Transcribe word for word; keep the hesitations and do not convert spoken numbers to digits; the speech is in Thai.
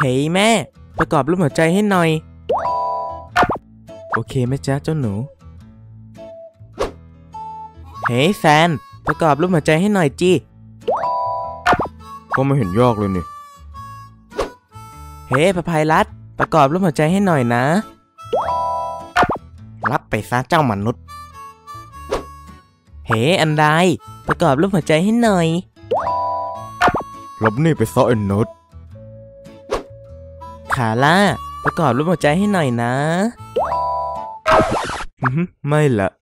เฮ้ยแม่ประกอบรูปหัวใจให้หน่อยโอเคไหมจ๊ะเจ้าหนูเฮ้ยแฟนประกอบรูปหัวใจให้หน่อยจีก็ไม่เห็นยากเลยนี่เฮ้พระภัยรัตน์ประกอบรูปหัวใจให้หน่อยนะรับไปซะเจ้ามนุษย์เฮ้อันใดประกอบรูปหัวใจให้หน่อยรับนี่ไปซะไอ้นุชขาล่าประกอบรูปหัวใจให้หน่อยนะไม่ละ